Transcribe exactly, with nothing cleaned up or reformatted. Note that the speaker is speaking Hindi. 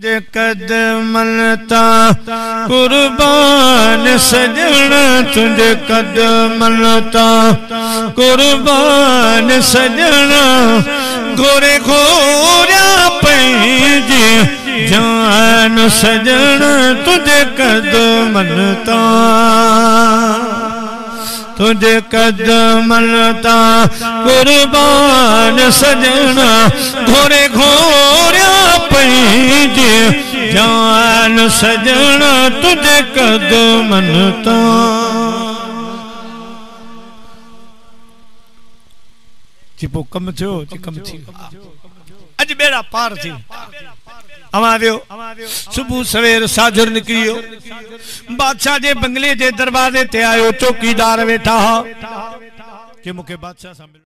तुझे कदमन ता कुर्बान सजन तुझे कदमन ता कुर्बान सजन गोरे घोरा पैंजे जान सजन तुझे कदमन ता तुझे कदमन ता कुर्बान सजना घोरे घोरा पैंजे जान सजना तुझे कदमन ता चिपो कम थियो कम थी अज बेड़ा पार थी अमावियो सुबह सवेर साझर निकलियो बादशाह जे बंगले जे दरवाजे ते आयो चौकीदार वेठा के मुके बादशाह